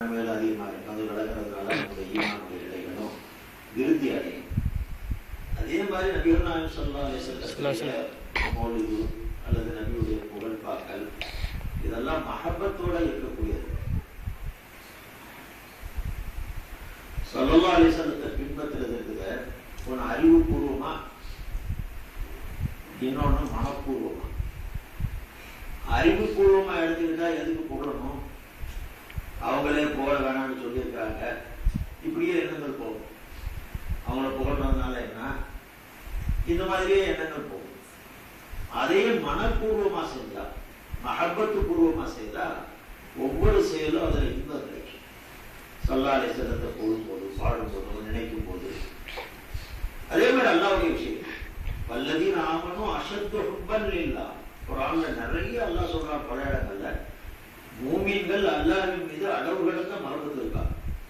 மேல அதிகமாக இருக்கும். அது விலகிறதுனால நம்முடைய ஈமானுடைய நிலைகளும் விருத்தி அடையும். அதே மாதிரி நபிகள் நாயகம் ஸல்லல்லாஹு அலைஹி வஸல்லம் மௌலிது அல்லது நபியுடைய புகழ்பாக்கள் இதெல்லாம் மஹப்பத்தோட இருக்கக்கூடியது. ஸல்லல்லாஹு அலைஹி வஸல்லத்தை பின்பற்றுறது இருக்குது ஒன்று அறிவுபூர்வமா, இன்னொன்னு மனப்பூர்வமா. அறிவுபூர்வமா எடுத்துக்கிட்டா எதுக்கு புகழணும், அவங்களே புகழ வேணாம்னு சொல்லியிருக்காங்க, இப்படியே எண்ணங்கள் போகும். அவங்கள புகழ்றதுனால என்ன, இந்த மாதிரியே எண்ணங்கள் போகும். அதே மனப்பூர்வமா செஞ்சா, மஹப்பத்து பூர்வமா செய்தா ஒவ்வொரு செயலும் அதுல இன்பம் கிடைக்கும். ஸல்லல்லாஹு அலைஹி வஸல்லத்தை போடும்போது, பாடும்போது, நினைக்கும் போது. அதே மாதிரி அல்லாஹ்வுடைய விஷயம், வல்லதீன ஆமனு அஷத்து ஹுப்பன் லில்லாஹ். குர்ஆன்ல நிறைய அல்லாஹ் சொல்றான் பல இடங்கள்ல. மூமின்கள் அல்லாஹ்வின் மீது அளவு கடந்த மஹப்பத் இருக்காங்க.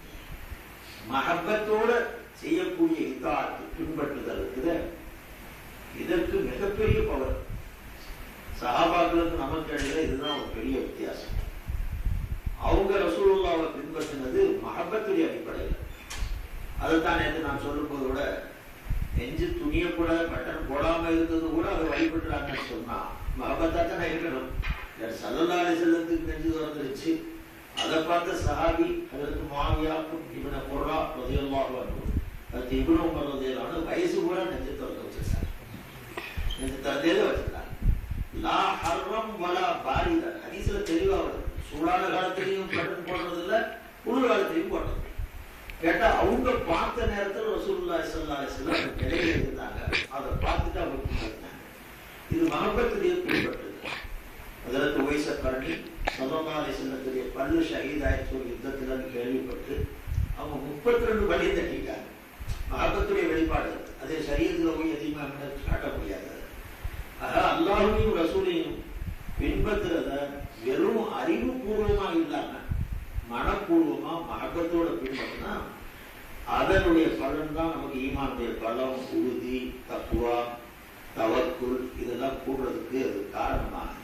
மஹப்பத்தோட செய்யக்கூடிய இதாத் பின்பற்றுதல் இருக்குது. இதற்கு மிகப்பெரிய பவர். சஹாபாக்களுக்கு நமக்கு இடையில இதுதான் ஒரு பெரிய வித்தியாசம். அவங்க ரசூலுல்லாஹ்வை பின்பற்றினது மஹப்பத்துடைய அடிப்படையில். அதைத்தான் நேற்று நான் சொல்லும் போது கூட, நெஞ்சு துணிய கூட பட்டன் போடாம இருந்தது கூட அதை வழிபட்டுறாங்கன்னு சொன்னா மஹப்பத்தா தானே இருக்கணும். ஸல்லல்லாஹு அலைஹி வஸல்லத்துக்கு நெஞ்சு திறந்துருச்சு. அதை பார்த்த சஹாபி அதற்கு முஆவியா இப்னு குர்ரா ரலியல்லாஹு அன்ஹு, அது இப்னு உமர் ரலியல்லாஹு அன்ஹு வயசு கூட நெஞ்சு திறந்து வச்சிருக்காங்க. நெஞ்சு திறந்தே வச்சிருக்காங்க. லா ஹர்ரம் வலா பாரித. ஹதீஸ்ல தெளிவா வருது. சூடான காலத்திலையும் பட்டன் போடுறது இல்ல, குளிர் காலத்திலையும் போடுறது. கேட்டா அவங்க பார்த்த நேரத்தில் ரசூலுல்லாஹி ஸல்லல்லாஹு அலைஹி வஸல்லம் இடையில இருந்தாங்க. அதை பார்த்துட்டு அவங்க பின்பற்றினாங்க. இது மஹப்பத்துடைய பின்பற்றுது. ஹஜ்ரத் உவைஸ கர்னி ஸல்லல்லாஹு அலைஹி வஸல்லத்துடைய பல்லு ஷஹீதாயிற்று ஒரு யுத்தத்தில் கேள்விப்பட்டு அவங்க 32 வழி தட்டிட்டாங்க. மஹப்பத்துடைய வெளிப்பாடு. அதே ஷரியத்துல போய் அதிகமாக காட்ட முடியாது. ஆக அல்லாஹ்வையும் ரசூலையும் பின்பற்றுறத வெறும் அறிவுபூர்வமா இல்லாம மனப்பூர்வமா மஹப்பத்தோட பின்பற்றினா அதனுடைய பலன் தான் நமக்கு ஈமானுடைய பலம், உறுதி, தக்வா, தவக்குல் இதெல்லாம் கூடுறதுக்கு அது காரணமாகுது.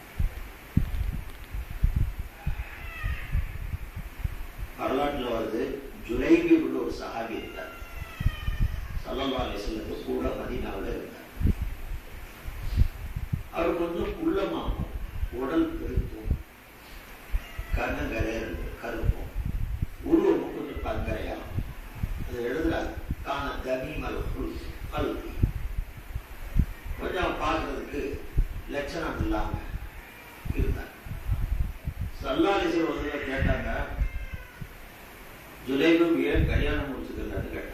வரலாற்றில் வருது, ஜுலைபி உள்ள ஒரு சஹாபி இருந்தார். ஸல்லல்லாஹு அலைஹி வஸல்லம் கூட மதீனாவில் இருந்தார். அவர் கொஞ்சம் குள்ளமாகும், உடல் பெருத்தும், கண்ணங்கரையர் கருப்பும், உருவமும் கொஞ்சம் பங்கரையாகும். அது எழுதுறாரு, காண கனிமல் கல்வி, கொஞ்சம் பார்க்கறதுக்கு லட்சணம் இல்லாம இருந்தார். ஸல்லல்லாஹு அலைஹி வஸல்லம் கேட்டாங்க, ஜுலைபி ஏன் கல்யாணம் முடிச்சுக்கலான்னு கேட்டாங்க.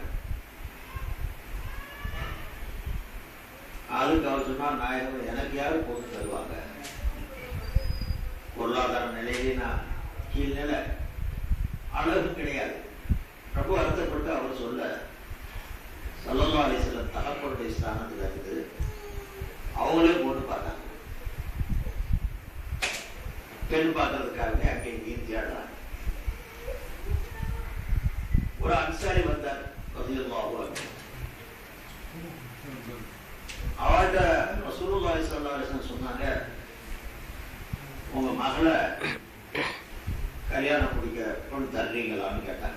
அதுக்கு அவர் சொன்னார், நாயகம் எனக்கு யாரு பொண்ணு தருவாங்க, பொருளாதார நிலையிலே நான் கீழ்நிலை, அழகு கிடையாது. ரொம்ப வருத்தப்பட்டு அவர் சொல்ல, ஸல்லல்லாஹு அலைஹி வஸல்லம் தகப்பனுடைய ஸ்தானத்துல இருந்து அவங்களே பொண்ணு பார்த்தாங்க. பெண் பார்க்கறதுக்காக அங்கே இங்கேயும் தேடுறாங்க. ஒரு அன்சாரி வந்தார் ரலியல்லாஹு அன்ஹு. அவர்கிட்ட ரசூலுல்லாஹி ஸல்லல்லாஹு அலைஹி வஸல்லம் சொன்னாங்க, உங்க மகளை கல்யாணம் முடிக்க பொண்ணு தர்றீங்களான்னு கேட்டாங்க.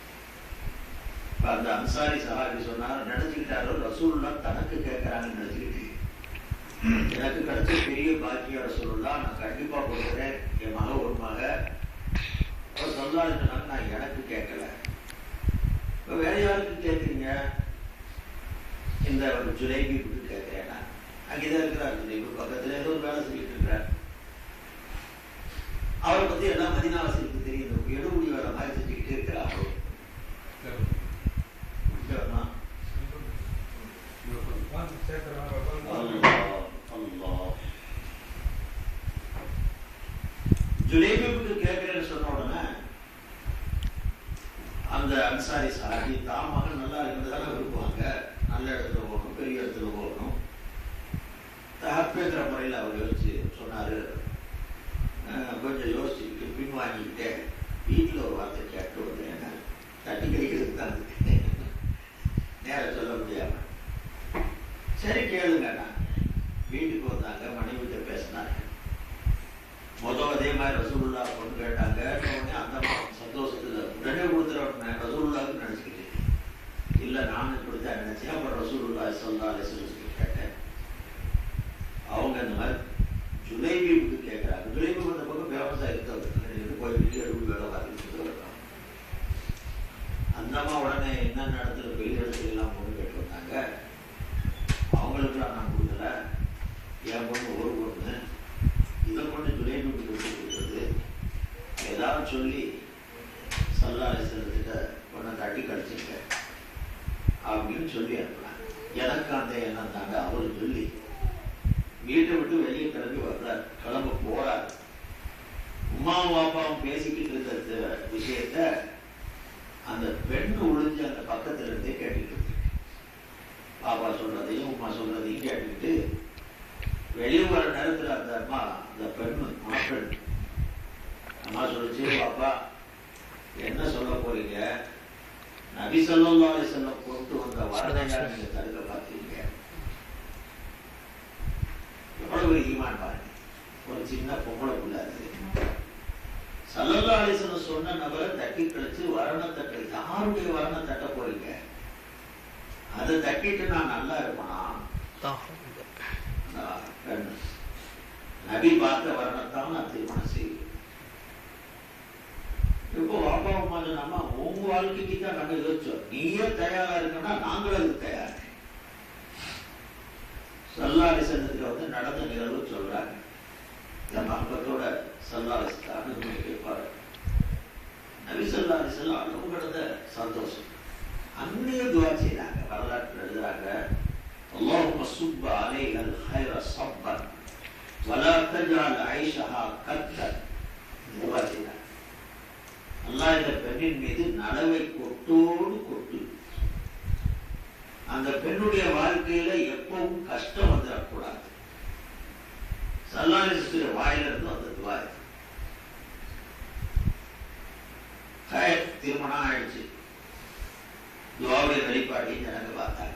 அந்த அன்சாரி சஹாபி சொன்னார், நினைச்சுக்கிட்டாரு ரசூலுல்லாஹ் தனக்கு கேட்கறாங்கன்னு நினைச்சுக்கிட்டு, எனக்கு கிடைச்ச பெரிய பாக்கிய ரசூலுல்லாஹ், நான் கண்டிப்பா கொடுக்குறேன், என் மக ஒரு மக. அவர் சொல்லாதுனால நான் எனக்கு கேட்கல. இப்ப வேற யாருக்கு கேட்குறீங்க? இந்த ஒரு ஜுலைபி கேட்கிறேன். நான் அங்கேதான் இருக்கிறார், ஜுலைபி பக்கத்துல ஏதோ ஒரு வேலை செஞ்சுட்டு இருக்கிறார். அவரை பத்தி எல்லாம் மதீனாவாசிகளுக்கு தெரியும். எடுபடி வேலை மாதிரி செஞ்சுக்கிட்டே இருக்கிறார். ஜுலைபிக்கு கேட்கிறேன்னு சொன்ன உடனே அந்த அன்சாரி சஹாபி தான் மகன் நல்லா இருந்ததால விரும்புவாங்க. நல்ல இடத்துல போகணும், பெரிய இடத்துல போகணும். தகப்பேங்கிற முறையில் அவர் யோசிச்சு சொன்னாரு. கொஞ்சம் யோசிச்சுக்கிட்டு பின்வாங்கிக்கிட்டே வீட்டில் ஒரு வார்த்தை கேட்டு வந்து தட்டி கழிக்கிறதுக்கு தான் நேரம் சொல்ல முடியாம, சரி கேளுங்க. நான் வீட்டுக்கு வந்தாங்க, மனைவிட்ட பேசினாங்க. அதே மாதிரி ரசூலுல்லாஹ் பொண்ணு கேட்டாங்க. அந்த சந்தோஷம் வரலாம். அந்த அம்மா உடனே என்னென்ன இடத்துல பெரிய இடத்துல எல்லாம் பொண்ணு கேட்டு வந்தாங்க. அவங்களுக்குலாம் நான் கொடுக்கல, என் பொண்ணு ஒரு பொண்ணு, இதை கொண்டு ஜுலேபி கொடுக்குறது ஏதாவது சொல்லி சல்லாசனத்திட்ட பொண்ணை தட்டி கழிச்சுங்க அப்படின்னு சொல்லி அனுப்பினாங்க. எனக்கு அந்த எண்ணம் தாங்க. அவரு சொல்லி வீட்டை விட்டு வெளியே கிளம்பி வர்றார், கிளம்ப போறார். உமாவும் பாப்பாவும் பேசிக்கிட்டு இருந்த விஷயத்த அந்த பெண் ஒழிஞ்சு அந்த பக்கத்துல இருந்தே கேட்டுக்கிட்டு இருக்கு. பாப்பா சொல்றதையும் உமா சொல்றதையும் கேட்டுக்கிட்டு வெளியே வர நேரத்துல அந்த அம்மா, அந்த பெண்ணு மணப்பெண் அம்மா சொல்லிச்சு, பாப்பா என்ன சொல்ல போறீங்க? நபி ஸல்லல்லாஹு அலைஹி வஸல்லம் கொண்டு வந்த வரணையா நீங்க தடுக்க பார்த்தீங்க. எவ்வளவு ஒரு ஈமான் பாருங்க. ஒரு சின்ன பொம்பளை புள்ள அது. ஸல்லல்லாஹு அலைஹி வஸல்லம் சொன்ன நபரை தட்டி கழிச்சு வரணத்தட்டை, யாருடைய வரண தட்ட போறீங்க? அதை தட்டிட்டு நான் நல்லா இருப்பேனா? நபி பார்த்த வரணத்தான் நான் திருமணம் செய்வேன். இப்போ அப்பா அம்மா நம்ம உங்க வாழ்க்கைக்கு தான் நாங்க யோசிச்சோம். நீயே தயாரா இருக்குன்னா நாங்களும் அதுக்கு தயார். ஸல்லல்லாஹு அலைஹி வஸல்லம் நடந்த நிகழ்வு சொல்றாங்க. நம்ம அப்பத்தோட ஸல்லல்லாஹு அலைஹி வஸல்லம் அனுமதி கேட்பாரு. நபி ஸல்லல்லாஹு அலைஹி வஸல்லம் அளவு கடந்த சந்தோஷம். அன்னைய துவா செய்றாங்க, வரலாற்று எழுதுறாங்க. அல்லாஹும்ம சுப்ப அலைஹல் ஹைர ஸப்பன் வலா தஜஅல் ஐஷஹா கத்தன். துவா செய்றாங்க. அல்லாஹ் இந்த பெண்ணின் மீது நலவை கொட்டோடு கொட்டு. அந்த பெண்ணுடைய வாழ்க்கையில எப்பவும் கஷ்டம் வந்துடக்கூடாது. ஸல்லல்லாஹு அலைஹி வஸல்லம் வாயில இருந்து அந்த துவா. திருமணம் ஆயிடுச்சு. துவாவுடைய வெளிப்பாட்டையும் ஜனங்க பார்த்தாங்க.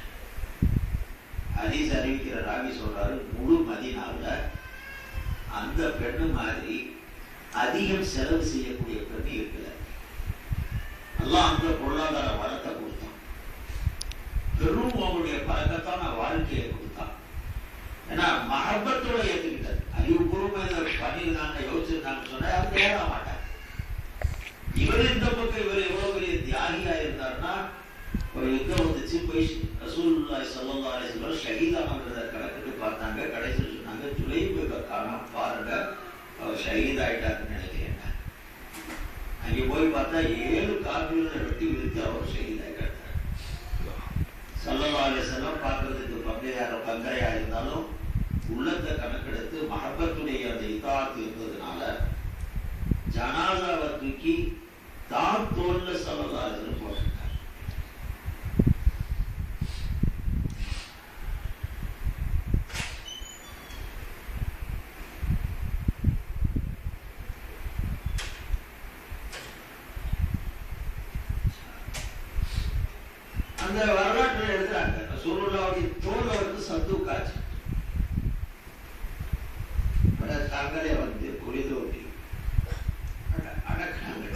ஹதீஸ் அறிவிக்கிற ராவி சொல்றாரு, முழு மதீனாவுல அந்த பெண்ணு மாதிரி அதிகம் செலவு செய்யக்கூடிய பெண் இருக்கல. அல்லாஹ் அந்த பொருளாதார வளத்தை கொடுத்தான். பெரும் அவங்களுடைய பழக்கத்தான வாழ்க்கையை கொடுத்தான். ஏன்னா மஹப்பத்தோட ஏற்றுக்கிட்டது. அறிவுபூர்வமாக பண்ணியிருந்தாங்க, யோசிச்சிருந்தாங்க சொன்னா அவங்க ஏற மாட்டாங்க. இவர் இந்த பக்கம் இவர் எவ்வளவு பெரிய தியாகியா இருந்தாருன்னா, ஒரு யுத்தம் வந்துச்சு, போய் ரசூலுல்லாஹி ஸல்லல்லாஹு அலைஹி வஸல்லம் ஷஹீதானவங்கள கணக்கிட்டு பார்த்தாங்க. கடைசியில் சொன்னாங்க, ஜுலைபீபை காணோம் பாருங்க, அவர் ஷஹீத் ஆயிட்டாருன்னு நினைக்கிறேன். அங்கே போய் பார்த்தா 7 காபிர்களை வெட்டி விழுத்து அவர் ஷஹீத் ஆயிட்டார். ஸல்லல்லாஹு அலைஹி வஸல்லம் பார்க்கறதுக்கு பங்கையா இருந்தாலும் உள்ளத்தை கணக்கெடுத்து மஹப்பத்துடைய அந்த இதாத் இருந்ததுனால ஜனாசாவை தூக்கி தான் தோல்ல ஸல்லல்லாஹு அலைஹி வஸல்லம் போட்டாங்க. அந்த வரலாற்றில் எழுதுறாங்க, ரசூலுல்லாஹ்வுடைய தோல் வந்து சத்து காட்சி தாங்களே வந்து குறிதோட்டி அடக்காங்க.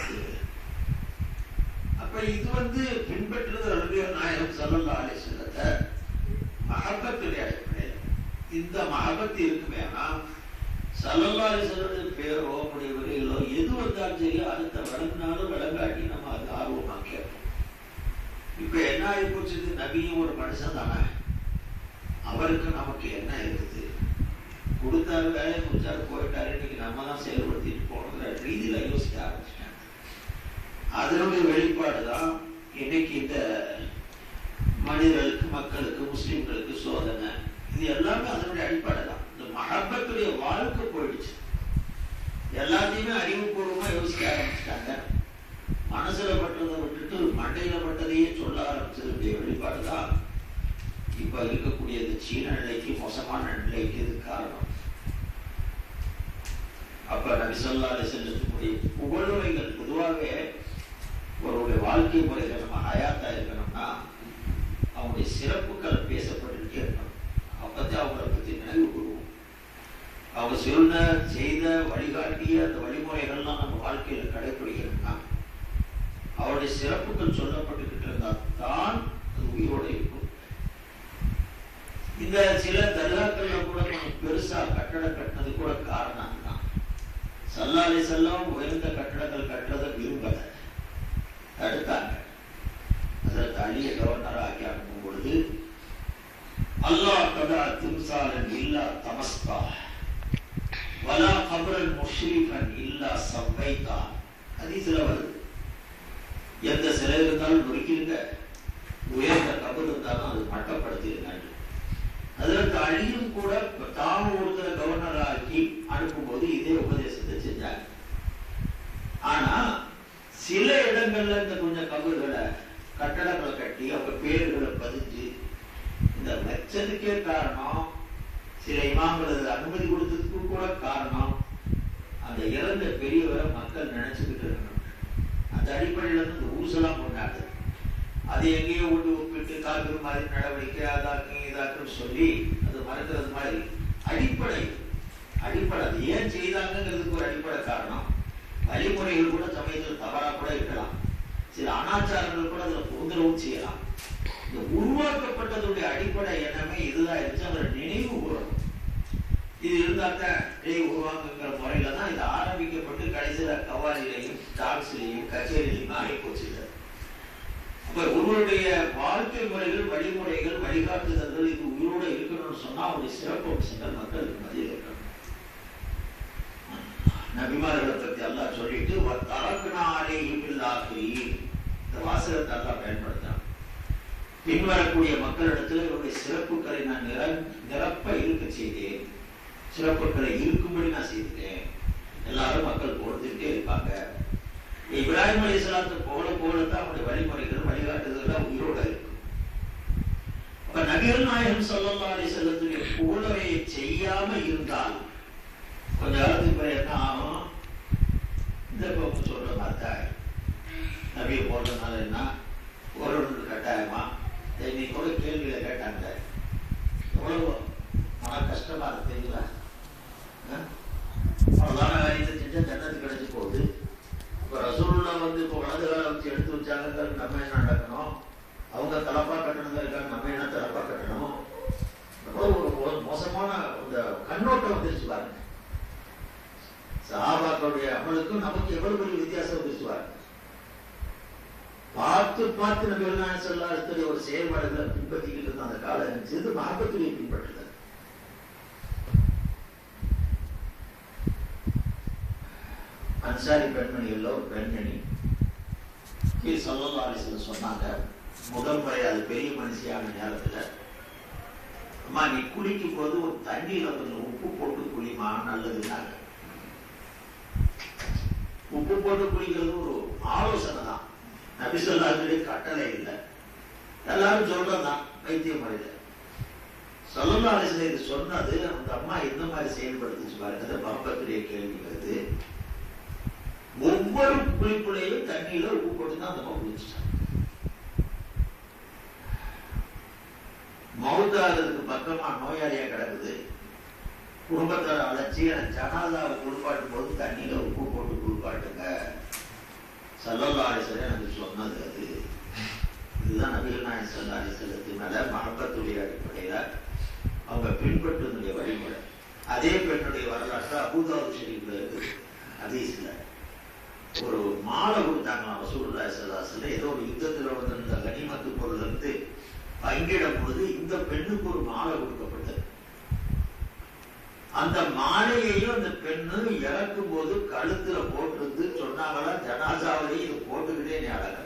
அப்ப இது வந்து பின்பற்றுறது நபிகள் நாயகம் ஸல்லல்லாஹு அலைஹி வஸல்லம் மஹப்பத்துடைய அடிப்படையில். இந்த மஹப்பத் இருக்குமே, ஸல்லல்லாஹு அலைஹி வஸல்லம் பேரோ அப்படி வரையிலோ எது வந்தாலும் சரி அடுத்த விளங்கினாலும் விளங்காட்டி நம்ம அது ஆர்வமா கேட்போம். இப்ப என்ன ஆகி போச்சு, நபியும் ஒரு மனுஷன் தானே, அவருக்கு நமக்கு என்ன இருக்குது, கொடுத்தாரு வேலையை முடிச்சாரு போயிட்டாரு, இன்னைக்கு நம்ம தான் செயல்படுத்திட்டு போகணுங்கிற ரீதியில யோசிக்க ஆரம்பிச்சிட்டாங்க. அதனுடைய வெளிப்பாடுதான் இன்னைக்கு இந்த மனிதர்களுக்கு, மக்களுக்கு, முஸ்லிம்களுக்கு சோதனை. இது எல்லாமே அதனுடைய அடிப்படை தான். இந்த மஹப்பத்துடைய வாழ்க்கை போயிடுச்சு. எல்லாத்தையுமே அறிவுபூர்வமா யோசிக்க ஆரம்பிச்சிட்டாங்க. மனசுல பட்டதை விட்டுட்டு மண்டையில பட்டதையே சொல்ல ஆரம்பிச்சதுடைய வெளிப்பாடுதான் இப்ப இருக்கக்கூடிய இந்த சீன நிலைக்கு, மோசமான நிலைக்கு இது காரணம். அப்ப நபி ஸல்லல்லாஹு அலைஹி வஸல்லம் புகழுரைகள் பொதுவாகவே ஒருவருடைய வாழ்க்கை முறைகள் நம்ம ஹயாத்தா இருக்கணும்னா அவங்களுடைய சிறப்புகள் பேசப்பட்டுட்டே இருக்கணும். அப்பதான் அவங்களை பத்தி நினைவு கூறுவோம். அவங்க சொன்ன, செய்த, வழிகாட்டிய அந்த வழிமுறைகள்லாம் நம்ம வாழ்க்கையில கடைபிடிக்கணும்னா அவருடைய சிறப்புகள் சொல்லப்பட்டுக்கிட்டு இருந்தால் தான் அது உயிரோடு இருக்கும். இந்த சில தர்காக்கள்ல கூட கொஞ்சம் பெருசா கட்டடம் கட்டினது கூட காரணம் தான். ஸல்லல்லாஹு அலைஹி வஸல்லம் உயர்ந்த கட்டடங்கள் இடங்கள்ல இந்த கொஞ்சம் கபறுகளை கட்டடங்களை கட்டி அவங்க பேர்களை பதிஞ்சு இந்த வச்சதுக்கே காரணம், சில இமாம்களுக்கு அனுமதி கொடுத்ததுக்கு கூட காரணம், அந்த இறந்த பெரியவரை மக்கள் நினைச்சுக்கிட்டு இருக்கணும். அந்த அடிப்படையில இருந்து இந்த ஊசலாம் கொண்டாடு அது எங்கேயோ விட்டு ஒப்பிட்டு காக்குற மாதிரி நடவடிக்கை அதாக்கு இதாக்குன்னு சொல்லி அது மறக்கிறது மாதிரி அடிப்படை அது ஏன் செய்தாங்கிறதுக்கு ஒரு அடிப்படை காரணம். வழிமுறைகள் கூட சமயத்தில் தவறா கூட இருக்கலாம், சில அனாச்சாரங்கள் கூட அதுல தொந்தரவும் செய்யலாம். இந்த உருவாக்கப்பட்டதுடைய அடிப்படை எண்ணமே இதுதான் இருந்துச்சு. அவரை நினைவு கூறணும். இது இருந்தாத்தான் உருவாக்குங்கிற முறையில தான் இது ஆரம்பிக்கப்பட்டு கடைசியில கவாலிலையும் டாக்ஸ்லையும் கச்சேரியிலையும் ஆகிப்போச்சு. அப்ப ஒருவருடைய வாழ்க்கை முறைகள், வழிமுறைகள், வழிகாட்டுதல்கள் இது உயிரோட இருக்கணும்னு சொன்னா அவருடைய சிறப்பு அம்சங்கள் மக்களுக்கு மத்தியில் இருக்கணும். நபிமார்களை பத்தி எல்லாம் சொல்லிட்டு இந்த வாசகத்தை எல்லாம் பயன்படுத்தான். பின்வரக்கூடிய மக்களிடத்துல இவருடைய சிறப்புகளை நான் நிரப்ப இருக்க செய்தேன், சிறப்புகளை இருக்கும்படி நான் செய்தேன். எல்லாரும் மக்கள் போடுத்துக்கிட்டே இருப்பாங்க. இப்ராஹிம் அலைஹிஸ்ஸலாத்து போலத்தான் அவருடைய வழிமுறைகள், வழிகாட்டுதல் உயிரோட இருக்கும். அப்ப நபிகள் நாயகம் ஸல்லல்லாஹு அலைஹி வஸல்லத்துடைய போலவே செய்யாம இருந்தால் கொஞ்ச காலத்துக்கு பிறகு என்ன ஆகும்? இந்த பக்கம் சொல்ற மாதிரி நபியை போடுறதுனால என்ன ஒரு கட்டாயமா? இன்னைக்கு கூட கேள்வியில கேட்டாங்க, எவ்வளவு மன கஷ்டமா இருக்கு தெரியுங்களா? அவ்வளவுதான காரியத்தை செஞ்சா ஜன்னத்து கிடைச்சு போகுது. இப்ப ரசூலுல்லாஹ் இப்போ வலது கால வச்சு எடுத்து வச்சாங்க, நம்ம என்ன நடக்கணும்? அவங்க தலப்பா கட்டணம் இருக்காங்க, நம்ம என்ன தலப்பா கட்டணும்? ஒரு மோசமான இந்த கண்ணோட்டம் வந்துருச்சு பாருங்க. சஹாபாக்களுடைய அமலுக்கும் நமக்கு எவ்வளவு பெரிய வித்தியாசம் வந்துருச்சு பாருங்க. பார்த்து நபிகள் நாயகம் ஸல்லல்லாஹு அலைஹி வஸல்லம் ஒரு செயல்பாடுகளை பின்பற்றிக்கிட்டு இருந்த அந்த காலம் இருந்துச்சு. மஹப்பத்துடைய பின்பற்றுதல். அன்சாரி பெண்மணிகள்ல ஒரு பெண்மணி ஸல்லல்லாஹு அலைஹி வஸல்லம் சொன்னாங்க, முதல் முறை அது பெரிய மனுஷியான நேரத்துல, அம்மா நீ குளிக்கும் போது ஒரு தண்ணீரை கொஞ்சம் உப்பு போட்டு குளிமா, நல்லதுன்னாங்க. உப்பு போட்டு குளிக்கிறது ஒரு ஆலோசனை தான், நபி ஸல்லல்லாஹு அலைஹி கட்டளை இல்லை, எல்லாரும் சொல்றதுதான் வைத்திய முறையில. ஸல்லல்லாஹு அலைஹி வஸல்லம் இது சொன்னது அந்த அம்மா எந்த மாதிரி செயல்படுத்துச்சு பாருங்க. மஹப்பத்துடைய கேள்வி வருது. ஒவ்வொரு குளிப்புலையும் தண்ணியில உப்பு போட்டு தான் அந்த அம்மா குளிச்சுட்டாங்க. மௌத்தாகிறதுக்கு பக்கமா நோயாளியா கிடக்குது, குடும்பத்தார அழைச்சி ஜனாதாவை குளிப்பாட்டும் போது தண்ணியில உப்பு போட்டு குளிப்பாட்டுங்க, ஸல்லல்லாஹு அலைஹி வஸல்லம் எனக்கு சொன்னது அது. இதுதான் நபிகள் நாயகம் ஸல்லல்லாஹு அலைஹி வஸல்லத்தின் மேல மஹப்பத்துடைய அடிப்படையில அவங்க பின்பற்றுவதுடைய வழிமுறை. அதே பெண்ணுடைய வரலாற்று அபூதாவுத் ஷரீஃப்ல இருக்குது. ஹதீஸ்ல ஒரு மாலை கொடுத்தாங்களாம் ரசூலுல்லாஹி ஸல்லல்லாஹு அலைஹி வஸல்லம். ஏதோ ஒரு யுத்தத்துல வந்திருந்த கனிமத்து பொருள் இருந்து பங்கிடும் போது இந்த பெண்ணுக்கு ஒரு மாலை கொடுக்கப்பட்டது. அந்த மாலையையும் அந்த பெண்ணு இறக்கும் போது கழுத்துல போட்டு சொன்னாங்களா, ஜனாசாவிலேயே இது போட்டுக்கிட்டே நீ அடக்கணும்.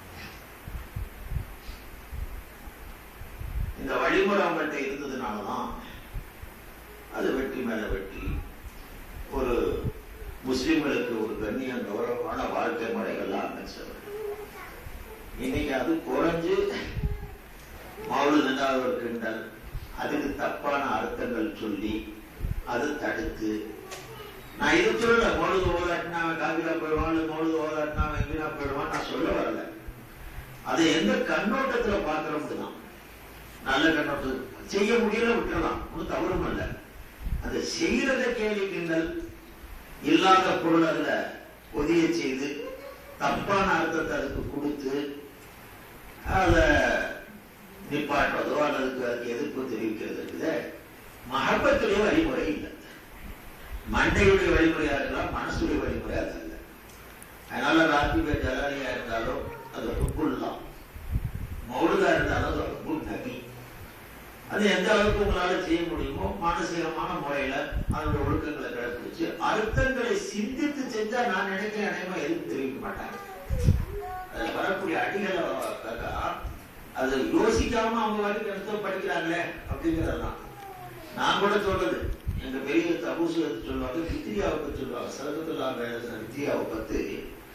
இந்த வழிமுறை அவங்கள்ட்ட இருந்ததுனாலதான் அது வெற்றி மேல வெற்றி, ஒரு முஸ்லிம்களுக்கு ஒரு கண்ணியம் கௌரவமான வாழ்க்கை முறைகள்லாம் அமைச்சவர். இன்னைக்கு அது குறைஞ்சு மௌலித் ஒரு கிண்டல், அதுக்கு தப்பான அர்த்தங்கள் சொல்லி அது தடுத்து, நான் இது சொல்லல மௌலித் ஓதாட்டினா காபிலா போயிடுவான், மௌலித் ஓதாட்டினா வீணா போயிடுவான் நான் சொல்ல வரல. அதை எந்த கண்ணோட்டத்துல பாக்குறோம்னு தான். நல்ல கண்ணோட்டம் செய்ய முடியல விட்டுறலாம், ஒன்றும் தவறும் அல்ல. அதை செய்யறத கேள்வி கிண்டல், இல்லாத பொருள் அதுல ஒதிய செய்து தப்பான அர்த்தத்தை அதுக்கு கொடுத்து அதை நிப்பாட்டுறதோ அல்லது அதுக்கு எதிர்ப்பு தெரிவிக்கிறது இருக்குது. மஹப்பத்துடைய வழிமுறை இல்லை, மண்டையுடைய வழிமுறையா இருக்கலாம், மனசுடைய வழிமுறையா இல்லை. அதனால ராத்திபே ஜலாலியா இருந்தாலும் அது ஹுப்புல்லாம், மௌலுதா இருந்தாலும் அது ஹுப்புல் நபி. அது எந்த அளவுக்கு உங்களால செய்ய முடியுமோ மானசீகமான முறையில அதனுடைய ஒழுக்கங்களை கடைபிடிச்சு அர்த்தங்களை சிந்தித்து செஞ்சா நான் நினைக்கிறேன் அனைமா எதுவும் தெரிவிக்க மாட்டாங்க. அதுல வரக்கூடிய அடிகளை அது யோசிக்காம அவங்க வாட்டி அர்த்தம் படிக்கிறாங்களே அப்படிங்கிறதெல்லாம். நான் கூட சொல்றது, எங்க பெரிய தபூசு சொல்லுவாங்க, வித்தியாவை பத்தி சொல்லுவாங்க. சரகத்துல்லா எழுதின வித்தியாவை பத்தி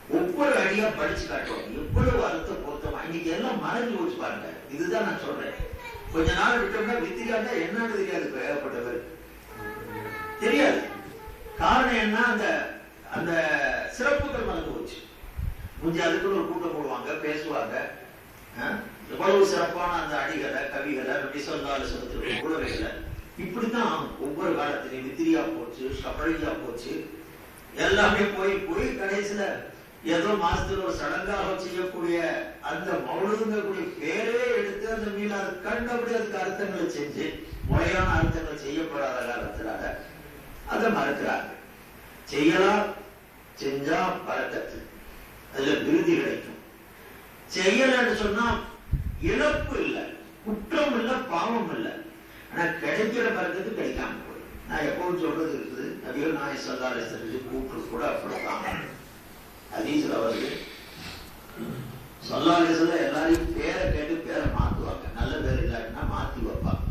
ஒவ்வொரு அடியா படிச்சு காட்டுவாங்க. எவ்வளவு அர்த்த பொருத்தமா இன்னைக்கு எல்லாம் மறந்து போச்சு பாருங்க. இதுதான் நான் சொல்றேன். கொஞ்ச நாள் விட்டோம்னா வித்தியாசா என்னன்னு தெரியாது, ஏகப்பட்டவர் தெரியாது. காரணம் என்ன? அந்த அந்த சிறப்புகள் மறந்து போச்சு. கொஞ்சம் அதுக்குள்ள ஒரு கூட்டம் போடுவாங்க, பேசுவாங்க. எவ்வளவு சிறப்பான அந்த அடிகளை, கவிகளை, சொல்லாலும் குழவைகளை இப்படித்தான் ஒவ்வொரு காலத்திலையும் வித்திரியா போச்சு, கபழியா போச்சு. எல்லாமே போய் போய் கடைசியில ஏதோ மாசத்துல ஒரு சடங்காக செய்யக்கூடிய அந்த மௌலுங்கக்கூடிய பேரே எடுத்து அந்த மீனாது கண்டபடி அதுக்கு அர்த்தங்களை செஞ்சு முறையான அர்த்தங்கள் செய்யப்படாத காலத்தினால அதை மறக்கிறாங்க. செய்யலாம், செஞ்சா பறக்கத்து, அதுல விருதி கிடைக்கும். செய்யலன்னு சொன்னா இழப்பு இல்லை, குற்றம் இல்லை, பாவம் இல்லை. ஆனா கிடைக்கிற பறக்கத்து கிடைக்காம போய் நான் எப்பவும் சொல்றது இருக்குது. நபிகள் நாயகம் ஸல்லல்லாஹு அலைஹி வஸல்லம் கூற்று கூட அப்படித்தான். ஹதீஸ்ல வருது, ஸல்லல்லாஹு அலைஹி வஸல்லம் எல்லாரையும் பேரை கேட்டு பேரை மாத்துவாங்க. நல்ல பேர் இல்லாட்டினா மாத்தி வைப்பாங்க.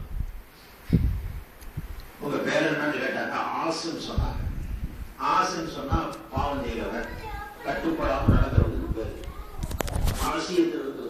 உங்க பேர் என்னன்னு கேட்டாங்க. ஆசுன்னு சொன்னாங்க. ஆசுன்னு சொன்னா பாவம் செய்கிறவன், கட்டுப்படாம நடக்கிறவங்களுக்கு பேரு, அவசியத்தில் இருக்கிறது.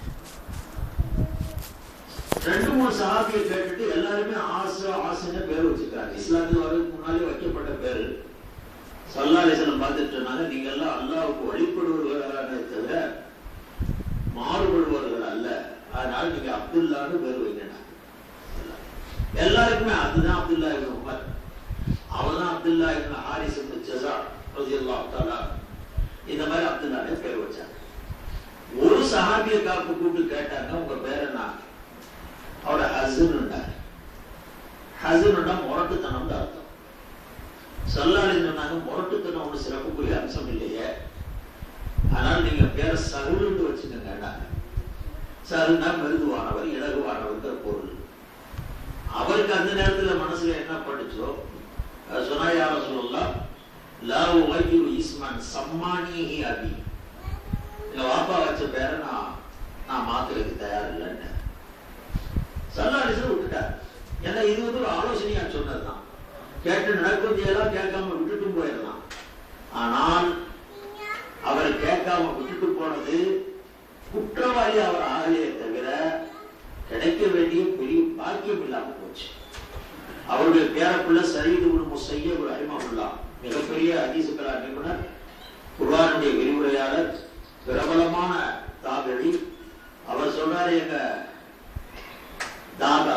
2-3 சஹாபியை கேட்டுட்டு எல்லாருமே ஆசுன்னு பேர் வச்சுக்கிறாங்க. இஸ்லாத்துல வரதுக்கு முன்னாலே வைக்கப்பட்ட பேரு. ஸல்லல்லாஹு அலைஹி வஸல்லம் பார்த்துட்டு சொன்னாங்க, நீங்க எல்லாம் அல்லாஹ்வுக்கு வழிபடுவர்களானே தவிர மாறுபடுவர்கள் அல்ல. அதனால நீங்க அப்துல்லான்னு பேர் வைங்க. எல்லாருக்குமே அதுதான் அப்துல்லா இப்னு உமர், அவதான் அப்துல்லா இப்னு ஹாரிஸ் இப்னு ஜஸா ரலியல்லாஹு தஆலா, இந்த மாதிரி அப்துல்லானே பேர் வச்சாங்க. ஒரு சஹாபியை காப்பு கூப்பிட்டு கேட்டாங்க, உங்க பேர் என்ன? அவரோட ஹஸன். ஹஸன்னா முரட்டுத்தனம் அர்த்தம். ஸல்லல்லாஹு அலைஹி வஸல்லம் சொன்னாங்க, முரட்டுத்தனம் ஒண்ணு சிறப்புக்குரிய அம்சம் இல்லையே, அதனால நீங்க பேரை சஹுல்னு வச்சுக்கோங்க. சஹுல்னா மிருதுவானவர், இலகுவானவர்ங்கிற பொருள். அவருக்கு அந்த நேரத்துல மனசுல என்ன பட்டுச்சோ சொன்னா, யா ரசூலல்லாஹ் லா உகையிரு இஸ்மன் சம்மானிஹி அபி, எங்க வாப்பா வச்ச பேரை நான் மாத்துறதுக்கு தயார் இல்லைன்னு ஸல்லல்லாஹு அலைஹி வஸல்லம் விட்டுட்டார். ஏன்னா இது ஒரு ஆலோசனையா சொன்னதுதான். கேட்டு நடக்கும்போதெல்லாம் கேட்காம விட்டுட்டு போயிடலாம். ஆனால் அவர் கேட்காம விட்டுட்டு போனது குற்றவாளி அவர் ஆகலையே தவிர கிடைக்க வேண்டிய பெரிய பாக்கியம் இல்லாம போச்சு. அவருடைய பேரப்புள்ள சயீத் இப்னு முஸய்யப் ரஹிமஹுல்லாஹ், மிகப்பெரிய ஹதீஸ் நிபுணர், குர்ஆனுடைய விரிவுரையாளர், பிரபலமான தாபிஈ. அவர் சொல்றாரு, எங்க தாதா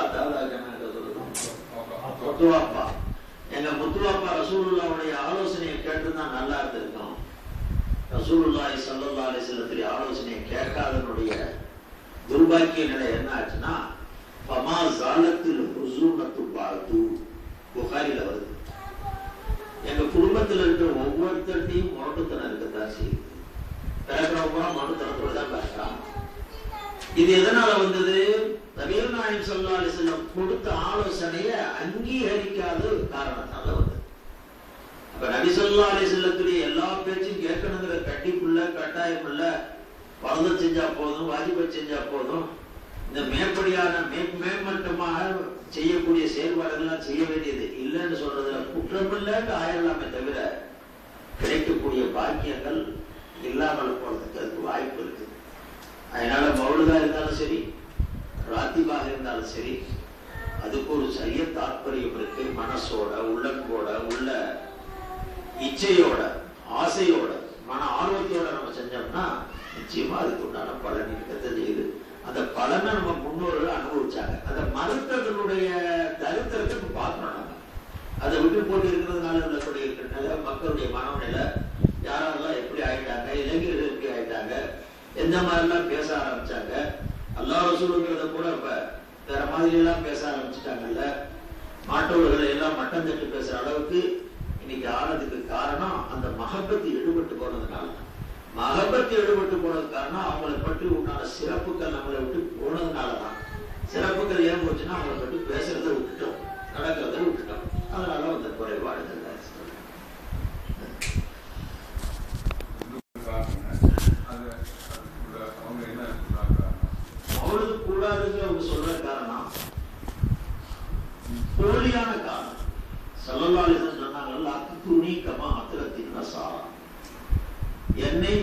முத்துவாப்பா, எங்க முத்துவாப்பா ரசூலுல்லாஹ்வுடைய ஆலோசனையை கேட்டுதான் நல்லா இருந்திருக்கும். ரசூலுல்லாஹி ஸல்லல்லாஹு அலைஹி வஸல்லம் ஆலோசனையை கேட்காதனுடைய துர்பாக்கிய நிலை என்ன ஆச்சுன்னா, ஃபமா ஸாலத்தில் ஹுஸூனத்து பாது, புகாரில வருது. எங்க குடும்பத்தில் இருக்கிற ஒவ்வொருத்தர்ட்டையும் முரட்டுத்தனம் இருக்கத்தான் செய்யுது. பிறக்கிறவங்க முரட்டுத்தனத்தோடு தான் பிறக்கிறாங்க. இது எதனால வந்தது? நபிகள் நாயகம் ஸல்லல்லாஹு அலைஹி வஸல்லம் கொடுத்த ஆலோசனையை அங்கீகரிக்காத காரணத்தால வந்தது. அப்ப நபி ஸல்லல்லாஹு அலைஹி வஸல்லத்துடைய எல்லா பேச்சும் கேட்கணுங்கிற கட்டிப்புள்ள கட்டாயம் இல்ல. பரத செஞ்சா போதும், வாஜிப செஞ்சா போதும், இந்த மேற்படியான மேம்பட்டமாக செய்யக்கூடிய செயல்பாடுகள்லாம் செய்ய வேண்டியது இல்லைன்னு சொல்றதுல குற்றமில்லைன்னு ஆயிரலாமே தவிர கிடைக்கக்கூடிய பாக்கியங்கள் இல்லாமல் போறதுக்கு அதுக்கு வாய்ப்பு இருக்கு. அதனால மௌலுதா இருந்தாலும் சரி, ராத்திபாக இருந்தாலும் சரி, அதுக்கு ஒரு சரிய தாற்பயம் இருக்கு. மனசோட, உள்ளன்போட, உள்ள இச்சையோட, ஆசையோட, மன ஆர்வத்தோட நம்ம செஞ்சோம்னா நிச்சயமா அதுக்கு உண்டான பலன் இருக்கத்தை செய்யுது. அந்த பலனை நம்ம முன்னோர்கள் அனுபவிச்சாங்க. அந்த மருத்துவர்களுடைய தரித்திரத்தை பார்க்கணும். நம்ம அதை விட்டு போட்டு இருக்கிறதுனால உள்ளக்கூடிய இருக்கிற மக்களுடைய மனநிலை, யாரெல்லாம் எப்படி ஆயிட்டாங்க, இளைஞர்கள் எப்படி ஆயிட்டாங்க, எந்த மாதிரிலாம் பேச ஆரம்பிச்சாங்க, அல்லாஹ் ரசூலுங்கிறத கூட இப்ப வேற மாதிரி எல்லாம் பேச ஆரம்பிச்சுட்டாங்கல்ல. மாட்டவர்களை எல்லாம் மட்டம் தட்டு பேசுற அளவுக்கு இன்னைக்கு ஆனதுக்கு காரணம் அந்த மஹப்பத்து ஈடுபட்டு போனதுனால. மஹப்பத்து ஈடுபட்டு போனது காரணம் அவங்களை பற்றி உண்டான சிறப்புகள் நம்மளை விட்டு போனதுனாலதான். சிறப்புகள் ஏன் போச்சுன்னா அவங்களை பற்றி பேசுறதை விட்டுட்டோம், நடக்கிறத விட்டுட்டோம். அதனால அந்த குறைபாடுகள் அவளுக்கு கூடாதுன்னு அவங்க சொல்ற காரணம் போலியான காரணம். ஸல்லல்லாஹு அலைஹி வஸல்லம் சொன்னாங்கல்ல, துணி கமா அத்திரத்தின் நசாரா, என்னை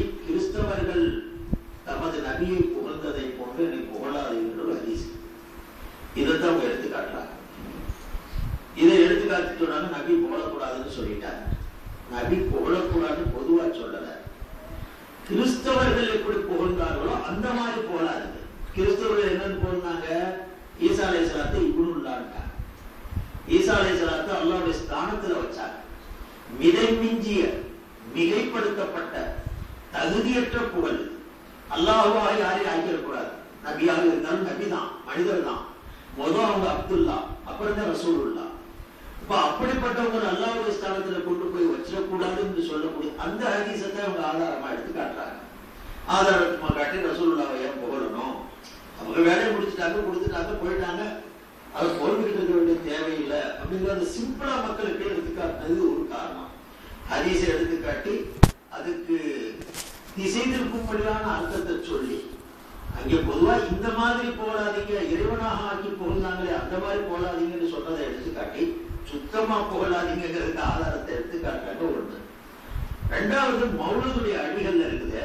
நபி புகழக்கூடாதுன்னு பொதுவா சொல்லல. கிறிஸ்தவர்கள் எப்படி புகழ்ந்தார்களோ அந்த மாதிரி புகழாது. கிறிஸ்தவர்கள் என்னன்னு புகழ்ந்தாங்க? ஈசா அலைஹிஸ்ஸலாத்தை இப்னுல்லாஹ், ஈசா அலைஹிஸ்ஸலாத்தை அல்லாஹ்வுடைய ஸ்தானத்துல வச்சாங்க. மிதை மிஞ்சிய, மிகைப்படுத்தப்பட்ட, தகுதியற்ற புகழ். அல்லாஹ்வாக யாரையும் ஆக்கிடக்கூடாது. நபியாக இருந்தாலும் நபிதான், மனிதர் தான். முதல் அவங்க அப்துல்லா, அப்புறம் தான் ரசூலுல்லாஹ். இப்ப அப்படிப்பட்டவங்க அல்லாஹ்வுடைய ஸ்தானத்துல கொண்டு போய் வச்சிடக்கூடாதுன்னு சொல்லக்கூடிய அந்த ஹதீஸத்தை அவங்க ஆதாரமா எடுத்து காட்டுறாங்க. ஆதாரமா காட்டி ரசூலுல்லாஹ்வை ஏன் புகழணும்? அவங்க வேலையை முடிச்சுட்டாங்க, கொடுத்துட்டாங்க, போயிட்டாங்க. அதை பொருள்கிட்டு இருக்க வேண்டிய தேவையில்லை அப்படிங்கிறத சிம்பிளா மக்களுக்கு எடுத்துக்காட்டுனது ஒரு காரணம். ஹதீஸை எடுத்துக்காட்டி அதுக்கு திசை திருப்பும்படியான அர்த்தத்தை சொல்லி, அங்கே பொதுவா இந்த மாதிரி போடாதீங்க, இறைவனாக ஆக்கி புகழ்ந்தாங்களே அந்த மாதிரி போடாதீங்கன்னு சொன்னதை எடுத்துக்காட்டி சுத்தமா புகழாதீங்கிறதுக்கு ஆதாரத்தை எடுத்துக்காட்டாங்க ஒண்ணு. ரெண்டாவது, மௌலூதுடைய அடிகள்ல இருக்குது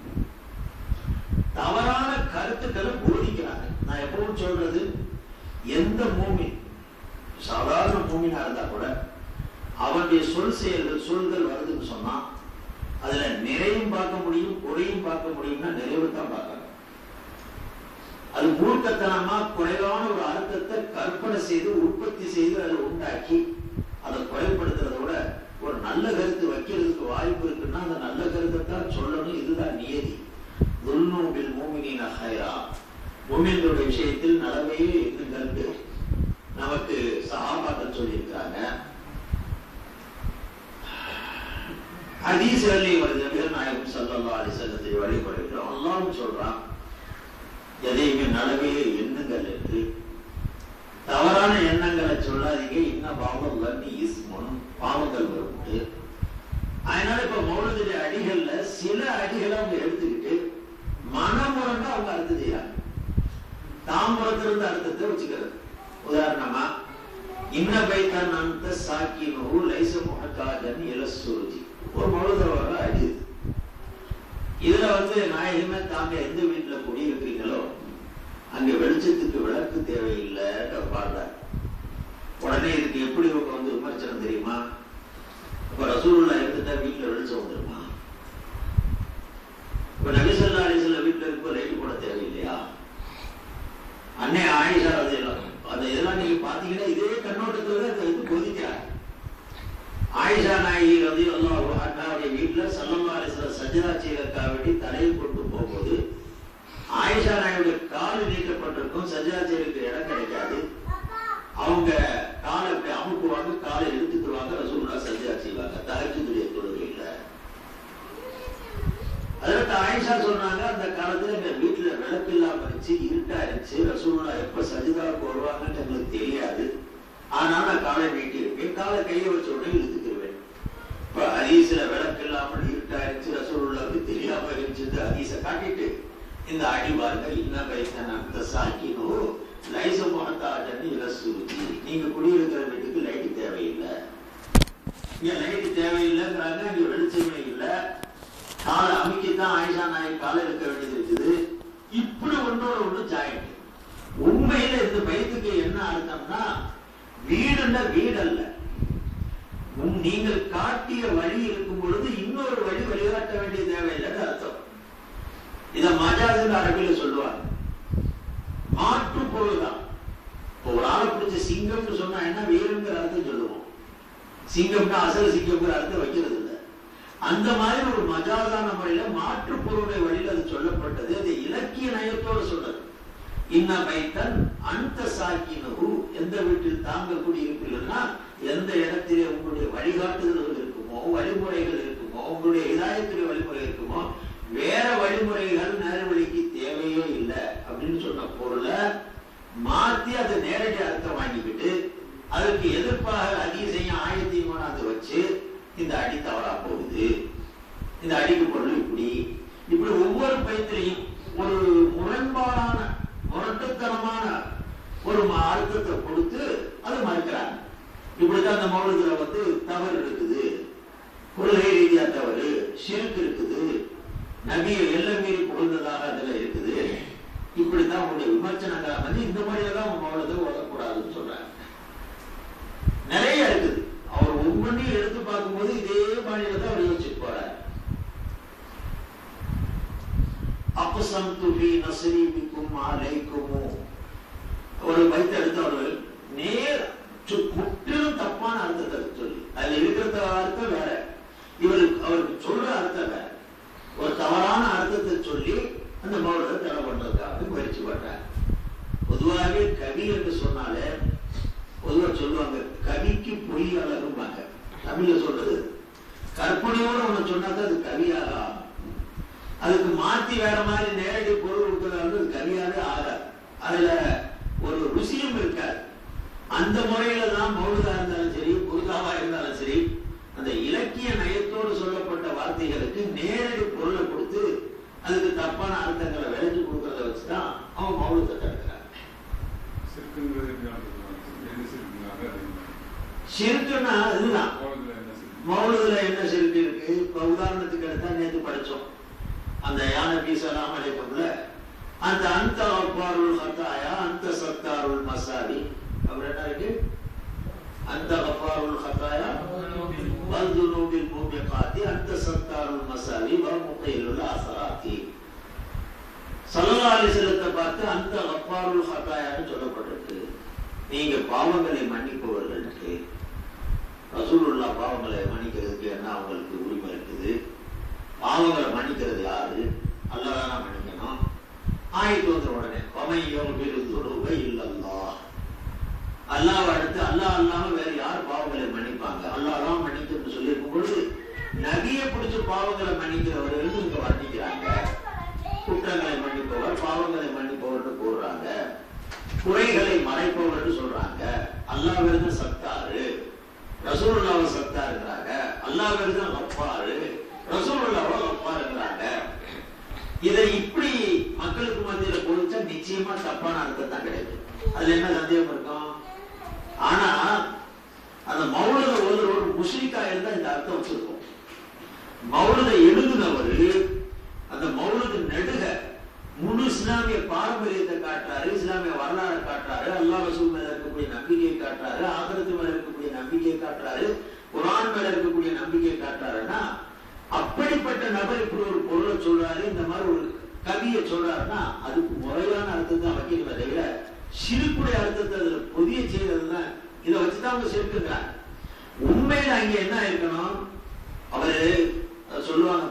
தவறான கருத்துக்களை போதிக்கிறாங்க. நான் எப்பவும் சொல்றது, எந்த மூமின், சாதாரண மூமினா இருந்தா கூட அவனுடைய சொல்கள் வருதுன்னு சொன்னா அதுல நிறையும் பார்க்க முடியும், குறையும் பார்க்க முடியும்னா நிறைவு தான் பார்க்கணும். அது மூர்க்கத்தனமா குறைவான ஒரு அர்த்தத்தை கற்பனை செய்து உற்பத்தி செய்து அதை உண்டாக்கி அதை குறைப்படுத்துறத விட ஒரு நல்ல கருத்து வைக்கிறதுக்கு வாய்ப்பு இருக்குன்னா அந்த நல்ல கருத்தை தான் சொல்லணும். இதுதான் நியதி. துல்நூபில் மூமினின் ஹைரா, மூமின்களுடைய விஷயத்தில் நலவையே எண்ணுங்கள் நமக்கு சஹாபாக்கள் சொல்லியிருக்கிறாங்க. ஹதீஸ்களிலே வருது, நபிகள் நாயகம் ஸல்லல்லாஹு அலைஹி வஸல்லத்தை வழிபடுகிறோம். அல்லாஹ் சொல்றான், எதையுமே நலவையே எண்ணுங்கள் என்று. தவறான எண்ணங்களை சொல்லாதீங்க, இன்னும் பாவங்கள் இஸ்முன், பாவங்கள் உண்டு. அதனால இப்ப மௌலூதுடைய அடிகள்ல சில அடிகளை அவங்க எடுத்துக்கிட்டு மனமுரண்டா அவங்க அர்த்தம் செய்யறாங்க. தாம்பரத்திலிருந்து அர்த்தத்தை வச்சுக்கிறது. உதாரணமா, இன்ன பைத்தன் அந்த சாக்கினு லைச முஹக்காஜன் இலசுருஜி, ஒரு மௌலூதோட அடி. இதுல நாயகமே தாங்க எந்த வீட்டுல குடியிருக்கீங்களோ அங்க வெளிச்சத்துக்கு விளக்கு தேவையில்லைன்னு பாடுறாரு. உடனே இதுக்கு எப்படி இவங்க விமர்சனம் தெரியுமா? இப்ப ரசூலுல்லாஹ் இருந்துட்டா வீட்டுல வெளிச்சம் வந்துருமா? இப்ப நபி ஸல்லல்லாஹு அலைஹி வஸல்லம் வீட்டுல இருக்க லைட் போட தேவையில்லையா? அன்னை ஆயிஷா இதெல்லாம் நீங்க பாத்தீங்கன்னா இதே கண்ணோட்டத்துல போதிக்கிறார். ஆயிஷா நாயகி ரலியல்லாஹு அன்ஹாவுடைய வீட்டுல ஸல்லல்லாஹு அலைஹி வஸல்லம் சஜ்தா செய்யறதுக்காக வேண்டி தலையை கொண்டு போகும்போது ஆயிஷா நாயுடைய கால் நீக்கப்பட்டிருக்கும், சஜ்தா செய்யறதுக்கு இடம் கிடைக்காது. அவங்க காலை இப்படி அமுக்குவாங்க, காலை எடுத்துக்குவாங்க, ரசூலுல்லாஹ் சஜ்தா செய்வாங்க தஹஜ்ஜுடைய தொழுகையில. அதற்கு ஆயிஷா சொன்னாங்க, அந்த காலத்துல எங்க வீட்டுல விளக்கு இல்லாம இருந்துச்சு, இருட்டா இருந்துச்சு, ரசூலுல்லாஹ் எப்ப சஜ்தாவுக்கு வருவாங்கன்னு எங்களுக்கு தெரியாது. ஆனா நான் காலை நீட்டி இருப்பேன், காலை கையை வச்ச உடனே இழுத்துக்கிருவேன். இப்ப ஹதீஸ்ல விளக்கு இல்லாமல் இருட்டா இருந்துச்சு, ரசூலுல்லாஹ்க்கு தெரியாம இருந்துச்சு, ஹதீஸை காட்டிட்டு இந்த அடி பாருங்க, இன்ன பைத்தன் அந்த சாக்கினோ லைச முஹத்தாஜன் இலசுருஜி, நீங்க குடியிருக்கிற வீட்டுக்கு லைட் தேவையில்லை. இங்க லைட் தேவையில்லைங்கிறாங்க, இங்க வெளிச்சமே இல்லை, காலை அமைக்கத்தான் ஆயிஷா நாயகி காலை இருக்க வேண்டியது இருக்குது. இப்படி ஒன்னோட ஒண்ணு ஜாயிண்ட். உண்மையில இந்த பைத்துக்கு என்ன அர்த்தம்னா, வீடுன்னா வீடல்ல, நீங்கள் காட்டிய வழி இருக்கும் பொழுது இன்னொரு வழி வழிகாட்ட வேண்டிய தேவையில்லைன்னு அர்த்தம். இத மஜாஸ் அரபில சொல்லுவாங்க, மாற்று பொருள்தான். ஒரு ஆளை பிடிச்ச சிங்கம்னு சொன்னா என்ன வேறுங்கிற அர்த்தம் சொல்லுவோம். சிங்கம்னா அசல் சிங்கம்ங்கிற அர்த்தம் வைக்கிறது இல்லை. அந்த மாதிரி ஒரு மஜாசான முறையில மாற்று பொருளுடைய வழியில் அது சொல்லப்பட்டது. அது இலக்கிய நயத்தோடு சொன்னது. இன்ன பைத்தன் அந்த சாக்கினு, எந்த வீட்டில் தாங்கள் குடியிருப்பீர்கள்னா எந்த இடத்திலே உங்களுடைய வழிகாட்டுதல்கள் இருக்குமோ, வழிமுறைகள் இருக்குமோ, உங்களுடைய இதாயத்துடைய வழிமுறை இருக்குமோ, வேற வழிமுறைகள் நேர்வழிக்கு தேவையே இல்லை அப்படின்னு சொன்ன பொருளை மாத்தி அதை நேரடி அர்த்தம் வாங்கிக்கிட்டு அதற்கு எதிர்ப்பாக ஹதீஸையும் ஆயத்தையும் கொண்டாந்து வச்சு இந்த அடி தவறா போகுது, இந்த அடிக்கு பொருள் இப்படி ஒவ்வொரு பைத்திலையும் ஒரு முரண்பாடான முரட்டுத்தனமான ஒரு அர்த்தத்தை கொடுத்து அதை மறுக்கிறாங்க. இப்படிதான் அந்த மௌலூதுல தவறு இருக்குது, கொள்கை ரீதியா தவறு, ஷிர்க் இருக்குது, நபியை எல்லை மீறி புகழ்ந்ததாக அதுல இருக்குது. இப்படித்தான் உங்களுடைய விமர்சனங்கள் இந்த மாதிரியெல்லாம் மௌலூதை ஓதக்கூடாதுன்னு சொல்றாங்க. நிறைய இருக்குது. அவர் ஒவ்வொன்றையும் எடுத்து பார்க்கும்போது இதே மாதிரி அக்ஸம்து ஃபீ நஸ்ரி பிக்கும் அலைக்கும். ஒரு வைத்து எடுத்தவர்கள் நேர் முற்றிலும் தப்பான அர்த்தத்தை சொல்லி, அதுல இருக்கிற அர்த்தம் வேற, அவருக்கு சொல்ற அர்த்தம் வேற, ஒரு தவறான அர்த்தத்தை சொல்லி அந்த மௌலத்தை தடை பண்றதுக்காக முயற்சி பண்றாங்க. பொதுவாகவே கவி என்று சொன்னாலே பொதுவா சொல்லுவாங்க, கவிக்கு பொய் அழகும்பாங்க. தமிழ்ல சொல்றது கற்பனையோட ஒண்ணு சொன்னாதான் அது கவியாக ஆகும். அதுக்கு மாத்தி வேற மாதிரி நேரடி பொருள் கொடுக்கறது அது கவியாவே ஆகாது. அதுல ஒரு ருசியும் இருக்காது. அந்த முறையில தான் மௌலிதா இருந்தாலும் சரி, குருதாவா இருந்தாலும் சரி, அந்த இலக்கிய நயத்தோடு சொல்லப்பட்ட வார்த்தைகளுக்கு நேரடி பொருளை கொடுத்து அதுக்கு தப்பான அர்த்தங்களை விளைஞ்சு கொடுக்கறத வச்சுதான் அவன் மௌலிதத்தை தடுக்கிறான். சிறுக்குன்னா அதுதான். மௌலிதுல என்ன சிறுக்கு இருக்கு? இப்ப உதாரணத்துக்கு எடுத்தா நேற்று படிச்சோம் அந்த யானை பீசலாம் அழைப்புல அந்த அந்த அப்பாருள் ஹத்தாயா அந்த சத்தாருள் மசாரி. அப்புறம் என்ன இருக்கு? அந்த அப்பாருள் ஹத்தாயா வல்துனூபில் மூபிகாத்தி அந்த சத்தாருள் மசாரி வமுகையிலுள்ள அசராத்தி. ஸல்லல்லாஹு அலைஹி வஸல்லத்தை பார்த்து அந்த அப்பாருள் ஹத்தாயான்னு சொல்லப்பட்டிருக்கு. நீங்க பாவங்களை மன்னிப்பவர்களுக்கு. ரசூலுல்லாஹ் பாவங்களை மன்னிக்கிறதுக்கு என்ன அவங்களுக்கு உரிமை இருக்குது? பாவங்களை மன்னிக்கிறது யாரு? அல்லாஹ் தான் மன்னிக்கணும். ஆயத்து வந்த உடனே அல்லாஹ் அடுத்து அல்லாஹ் அல்லாம வேற யார் பாவங்களை மன்னிப்பாங்க? அல்லாஹ் தான் மன்னிக்கணும்னு சொல்லி இருக்கும் பொழுது நபியை பிடிச்ச பாவங்களை மன்னிக்கிறவர்கள் இங்க வர்ணிக்கிறாங்க. குற்றங்களை மன்னிப்பவர், பாவங்களை மன்னிப்பவர்னு கூறுறாங்க. குறைகளை மறைப்பவர்னு சொல்றாங்க. அல்லாஹ் விருது சத்தாரு, ரசூலுல்லாஹ் சத்தாருங்கிறாங்க. அல்லாஹ் விருது கஃபாரு, ரசூலுல்லாஹ் கஃபாருங்கிறாங்க. இதை இப்படி மக்களுக்கு மத்தியில கொடுத்தா நிச்சயமா தப்பான அர்த்தம் தான் கிடைக்கும். அதுல என்ன சந்தேகம் இருக்கும்? ஆனா அந்த மௌலத ஒரு முஸ்லிக்கா இருந்தா இந்த அர்த்தம் வச்சிருக்கும். மௌலத எழுதுனவர் அந்த மௌலது நெடுக முழு இஸ்லாமிய பாரம்பரியத்தை காட்டுறாரு, இஸ்லாமிய வரலாறு காட்டுறாரு, அல்லாஹ் ரசூல் மேல இருக்கக்கூடிய நம்பிக்கையை காட்டுறாரு, ஆகிரத்து மேல இருக்கக்கூடிய நம்பிக்கையை காட்டுறாரு, குர்ஆன் மேல இருக்கக்கூடிய நம்பிக்கையை காட்டுறாருன்னா அப்படிப்பட்ட நபர் இப்படி ஒரு பொருளை சொல்றாரு, இந்த மாதிரி ஒரு கவியை சொல்றாருன்னா அதுக்கு முறையான அர்த்தத்தை வைக்கிறத தவிர சிறுக்குடைய அர்த்தத்தை அதுல புதிய செய்யறதுதான். இதை வச்சுதான் அவங்க சிறுக்குறாங்க. உண்மையில அங்க என்ன இருக்கணும்? அவரு சொல்லுவாங்க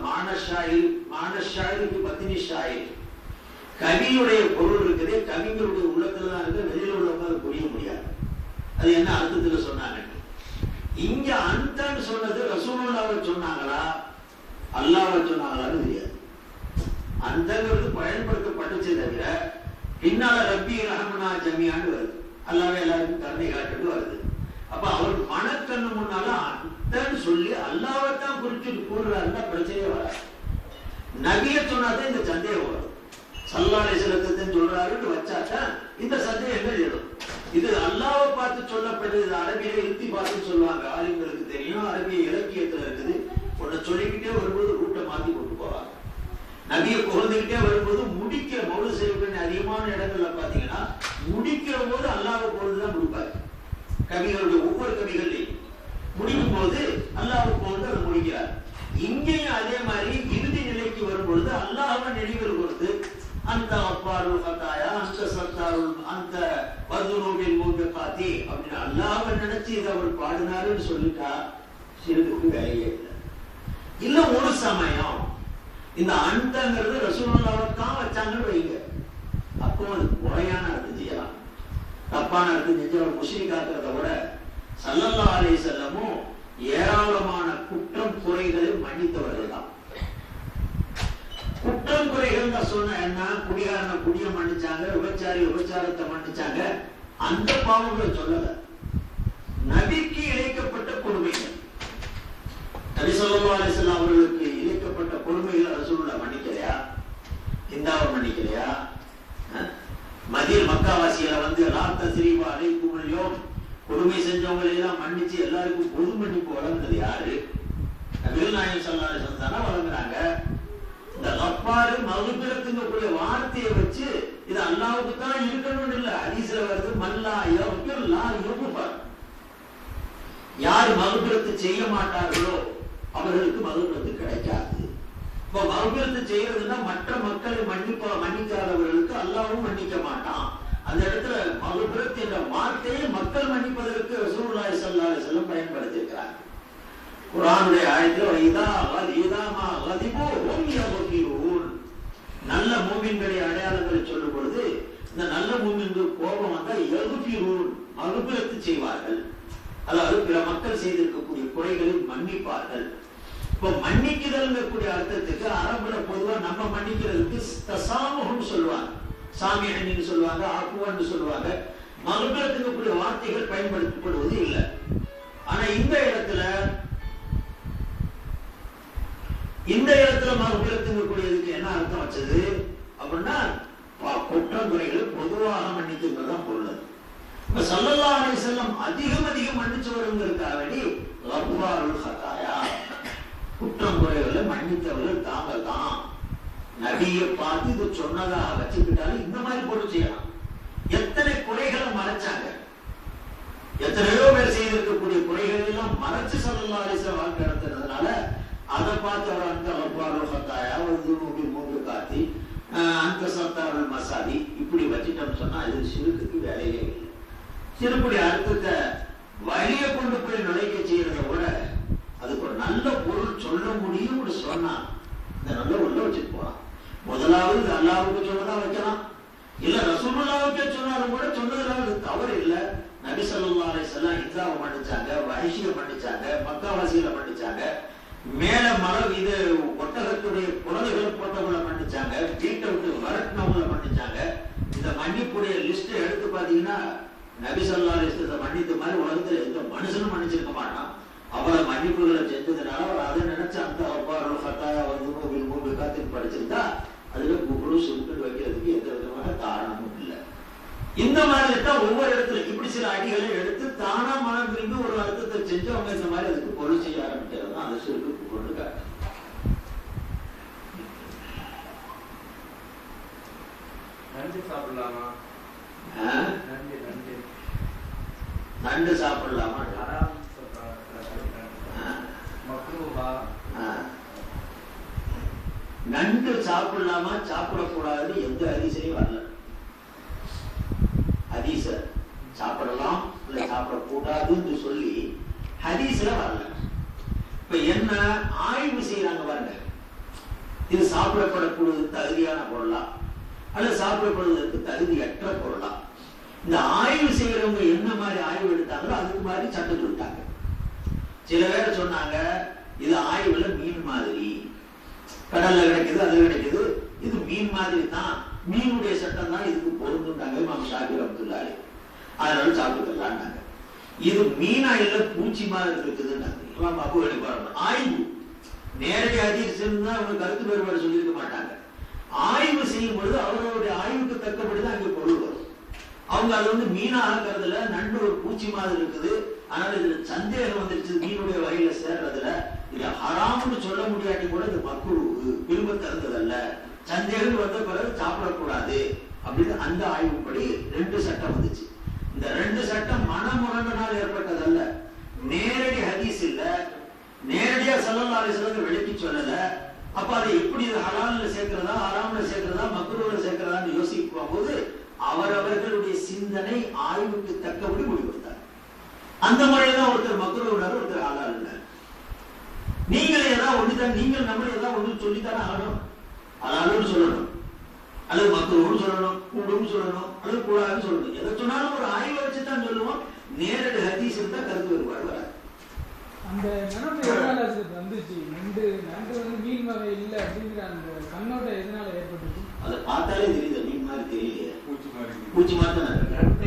மானஷாயிருக்கு பத்தினி ஷாயிர். கவியுடைய பொருள் இருக்குது, கவிஞருடைய உள்ளத்துலதான் இருக்கு, வெளியில உள்ளவங்க அதை புரிய முடியாது. அது என்ன அர்த்தத்துல சொன்னாங்க? இங்க அந்தன்னு சொன்னது ரசூலுல்லாஹ் சொன்னாங்களா அல்லாஹ் சொன்னாங்களான்னு தெரியாது. அந்தங்கிறது பயன்படுத்தப்பட்டுச்சே தவிர பின்னால ரப்பி ரஹ்மனா ஜமியான்னு வருது, அல்லாஹ் எல்லாருக்கும் கருணை காட்டுன்னு வருது. அப்ப அவருக்கு மனக்கண்ணு முன்னால அந்தன்னு சொல்லி அல்லாஹ்வைத்தான் குறிச்சிட்டு கூறுறாருன்னா பிரச்சனையே வராது. நபியை சொன்னாதான் இந்த சந்தேகம் வரும். ஸல்லல்லாஹு அலைஹி வஸல்லம் சொல்றாருன்னு வச்சாதான் இந்த சந்தேகம் என்ன எழுதும்? இது அல்லாஹ்வை பார்த்து சொல்லப்பட்டது. அரபியில இத்தி பார்த்து சொல்லுவாங்க, ஆலிம்களுக்கு தெரியும். அரபிய இலக்கியத்துல இருக்குது. உன்னை சொல்லிக்கிட்டே வரும்போது ரூட்டை மாத்தி கொண்டு போவாங்க. நபியை குழந்தைகிட்டே வரும்போது முடிக்கிற மௌலிது செய்யக்கூடிய அதிகமான இடங்கள்ல பாத்தீங்கன்னா முடிக்கிற போது அல்லாஹ்வை பொழுதுதான் முடிப்பாரு. கவிகளுடைய ஒவ்வொரு கவிகள்லையும் முடிக்கும் போது அல்லாஹ்வை பொழுது அதை முடிக்கிறார். இங்கேயும் அதே மாதிரி இறுதி நிலைக்கு வரும்பொழுது அல்லாஹ்வை நினைவில் கொடுத்து அந்த அப்பாருள் ஹத்தாயா அந்த சத்தாருள் அந்த வதுனூபில் மூபிகாத்தி அப்படின்னு அல்லாஹ்வை நினைச்சு இதை அவர் பாடினாருன்னு சொல்லிட்டா சிறுக்கு வேலையே இல்லை. இல்ல ஒரு சமயம் இந்த அந்தங்கிறது ரசூலுல்லாஹ் தான் வச்சாங்கன்னு வைங்க, அப்போ அது முறையான அர்த்தம் செய்யலாம். தப்பான அர்த்தம் செஞ்சு அவர் முஸ்லிக்காக்கிறத விட ஸல்லல்லாஹு அலைஹி வஸல்லமும் ஏராளமான குற்றம் குறைகளை மன்னித்தவர்கள் தான். குற்றம் குறைகள் தான் சொன்ன என்ன? குடிகாரனை குடிய மன்னிச்சாங்க, விபச்சாரி விபச்சாரத்தை மன்னிச்சாங்க, அந்த பாவங்களை சொல்லல. நபிக்கு இழைக்கப்பட்ட கொடுமைகள், நபி ஸல்லல்லாஹு அலைஹி வஸல்லம் அவர்களுக்கு இழைக்கப்பட்ட கொடுமைகளை ரசூலுல்லாஹ் மன்னிக்கலையா? இந்தாவை மன்னிக்கலையா? மக்காவாசிகளை வந்து லாத்தஸ்ரீப அலைக்கும் யௌம் கொடுமை செஞ்சவங்களை எல்லாம் மன்னிச்சு எல்லாருக்கும் பொது மன்னிப்பு வழங்குனது யாரு? நபிகள் நாயகம் ஸல்லல்லாஹு அலைஹி வஸல்லம் தானே வழங்குறாங்க. இந்த கஃபாரு மக்ஃபிரத்துங்கக்கூடிய வார்த்தையை வச்சு இது அல்லாஹ்வுக்கு தான் இருக்கணும்னு இல்ல. ஹதீஸ்ல வருது மல்லா யக்ஃபிர் லா யுக்ஃபர். யார் மக்ஃபிரத்து செய்ய மாட்டார்களோ அவர்களுக்கு மக்ஃபிரத்து கிடைக்காது. இப்ப மகபிரத்து செய்யறதுன்னா மற்ற மக்களை மன்னிக்காதவர்களுக்கு அல்லாஹ்வும் மன்னிக்க மாட்டான். அந்த இடத்துல மகபிரத் என்ற வார்த்தையை மக்கள் மன்னிப்பதற்கு ரசூலுல்லாஹி ஸல்லல்லாஹு அலைஹி வஸல்லம் பயன்படுத்தியிருக்கிறார். குர்ஆனுடைய ஆயத்துல நல்ல மூமின்களை அடையாளங்களை சொல்லும் பொழுது இந்த நல்ல மூமின்கள் கோபம் வந்தா யக்ஃபிரூன் மக்ஃபிரத் செய்வார்கள். அதாவது பிற மக்கள் செய்திருக்கக்கூடிய குறைகளை மன்னிப்பார்கள். இப்ப மன்னிக்குதல்ங்கக்கூடிய அர்த்தத்துக்கு அரபுல பொதுவா நம்ம மன்னிக்கிறதுக்கு தசாமுகம் சொல்லுவாங்க, சாமியன்னு சொல்லுவாங்க, ஆக்குவான்னு சொல்லுவாங்க. மக்ஃபிரத்துக்கு வார்த்தைகள் பயன்படுத்தப்படுவது இல்லை. ஆனா இந்த இடத்துல மகபிரத்துங்கக்கூடியதுக்கு என்ன அர்த்தம் வச்சது அப்படின்னா குற்றம் குறைகளை பொதுவாக மன்னிக்குங்கிறதான் பொருள். இப்ப ஸல்லல்லாஹு அலைஹி வஸல்லம் அதிகம் மன்னிச்சவருங்கிறதுக்காக வேண்டி கஃபாருல் ஹதாயா குற்றம் குறைகளை மன்னித்தவர்கள் தாங்க தான். நபியை பார்த்து இது சொன்னதாக வச்சுக்கிட்டாலும் இந்த மாதிரி பொருள் செய்யலாம். எத்தனை குறைகளை மறைச்சாங்க, எத்தனையோ பேர் செய்திருக்கக்கூடிய குறைகளை எல்லாம் மறைச்சு ஸல்லல்லாஹு அலைஹி வஸல்லம் வாழ்க்கை நடத்துறதுனால அதை பார்த்து அவர் அந்த கஃபாருல் காத்தி அந்த சத்தாரல் மசாதி இப்படி வச்சுட்டோம்னு சொன்னா இது சிறுக்குக்கு வேலையே இல்லை. சிறுக்குடைய அர்த்தத்தை வழியை கொண்டு போய் நுழைக்க செய்யறத விட அதுக்கு ஒரு நல்ல பொருள் சொல்ல முடியும் சொன்னா இந்த நல்ல உள்ள வச்சுட்டு போலாம். முதலாவது அல்லாஹ்வுக்கு சொன்னதா வைக்கலாம், இல்ல ரசூலுல்லாஹ்வுக்கே சொன்னாலும் கூட சொன்னதுல தவறு இல்லை. நபி ஸல்லல்லாஹு அலைஹி வஸல்லம் இஸ்லாமை மன்னிச்சாங்க, வஹ்ஷியை மன்னிச்சாங்க, மக்காவாசிகளை மன்னிச்சாங்க, மேல மரம் இது ஒட்டகத்துடைய குழந்தைகளை போட்டவங்களை மன்னிச்சாங்க, வீட்டை விட்டு வரட்டினவங்களை மன்னிச்சாங்க. இந்த மன்னிப்புடைய லிஸ்ட் எடுத்து பாத்தீங்கன்னா நபி ஸல்லல்லாஹு அலைஹி வஸல்லம் மன்னித்த மாதிரி உலகத்துல எந்த மனுஷனும் மன்னிச்சிருக்க மாட்டான். அவளை மன்னிப்புகளை செஞ்சதுனால அவர் அதை நினைச்சு அந்த அவ்வாறு ஹத்தாயா காத்தின் படிச்சிருந்தா அதுல குழு சுருட்டு வைக்கிறதுக்கு எந்த விதமான காரணமும் இல்லை. இந்த மாதிரி தான் ஒவ்வொரு இடத்துல இப்படி சில அடிகளை எடுத்து தானா மனம் திரும்பி ஒரு அர்த்தத்தை செஞ்சு அவங்க இந்த மாதிரி அதுக்கு பொருள் செய்ய ஆரம்பிக்கிறது தான் அந்த சுருக்கு கொண்டு காட்டு. நண்டு சாப்பிடலாமா? நண்டு சாப்பிடலாமா? நண்டு சாப்பிடலாமா சாப்பிடக்கூடாது எந்த ஹதீஸ்லயும் வரல. ஹதீஸ சாப்பிடலாம் இல்ல சாப்பிடக்கூடாதுன்னு சொல்லி ஹதீஸ்ல வரல. இப்ப என்ன ஆய்வு செய்யறாங்க பாருங்க, இது சாப்பிடப்படக்கூடிய தகுதியான பொருளா அல்ல சாப்பிடப்படுவதற்கு தகுதியற்ற பொருளா? இந்த ஆய்வு செய்யறவங்க என்ன மாதிரி ஆய்வு எடுத்தாங்களோ அதுக்கு மாதிரி சட்டம் சொல்லிட்டாங்க. சில பேர் சொன்னாங்க இது ஆய்வுல மீன் மாதிரி, கடல்ல கிடைக்குது அது கிடைக்குது, இது மீன் மாதிரி தான், மீனுடைய சட்டம் தான் இதுக்கு பொருந்துட்டாங்க இமாம் ஷாஃபி ரஹ்மத்துல்லாஹி. அதனால சாப்பிட்டுக்கலாம்னாங்க. இது மீனா இல்ல பூச்சி மாதிரி இருக்குதுன்னாங்க இமாம் அபூ ஹனீஃபா. ஆய்வு நேரடி ஹதீஸ் இருந்தா அவங்க கருத்து வேறுபாடு சொல்லியிருக்க மாட்டாங்க. ஆய்வு செய்யும் பொழுது அவர்களுடைய ஆய்வுக்கு தக்கபடிதான் அங்கே பொருள் வரும். அவங்க அது வந்து மீனா ஆக்கிறதுல நண்டு ஒரு பூச்சி மாதிரி இருக்குது, ஆனால் இதுல சந்தேகம் வந்துருச்சு மீனுடைய வகையில சேர்றதுல இது ஹராம்னு சொல்ல முடியாட்டி கூட இது மக்ரூஹ் விரும்ப தகுந்ததல்ல, சந்தேகம் வந்த பிறகு சாப்பிடக்கூடாது அப்படின்னு அந்த ஆய்வுப்படி 2 சட்டம் வந்துச்சு. இந்த 2 சட்டம் மனமுரண்டனால் ஏற்பட்டதல்ல, நேரடி ஹதீஸ் இல்ல, நேரடியா ஸல்லல்லாஹு அலைஹி வஸல்லம் விளக்கி சொல்லல. அப்ப அதை எப்படி ஹலால்ல சேர்க்கிறதா ஹராம்ல சேர்க்கிறதா மக்ரூஹ்ல சேர்க்கிறதான்னு யோசிக்கும் போது அவரவர்களுடைய சிந்தனை ஆய்வுக்கு தக்கபடி முடிவெடுத்தார். அந்த முறையில்தான் ஒருத்தர் மக்ரூஹ்னார், ஒருத்தர் ஹலால்னார். நீங்கள் ஏதாவது ஒண்ணுதான், நீங்கள் நம்மள ஏதாவது ஒண்ணு சொல்லித்தானே ஆகணும். ஹலால்னு சொல்லணும் அல்லது மக்ரூஹ்னு சொல்லணும், கூடுன்னு சொல்லணும் அல்லது கூடாதுன்னு சொல்லணும். எதை சொன்னாலும் ஒரு ஆய்வை வச்சுதான் சொல்லுவோம். நேரடி ஹதீஸ் இருந்தா கருத்து வேறுபாடு வராது. அந்த நினைப்பு எதனால வந்துச்சு? நண்டு வந்து மீன் வகை இல்லை அப்படிங்கிற அந்த கண்ணோட்டம் எதனால ஏற்பட்டுச்சு? அதை பார்த்தாலே தெரியுது, மீன் மாதிரி தெரியலையே, பூச்சி மாதிரி தான்.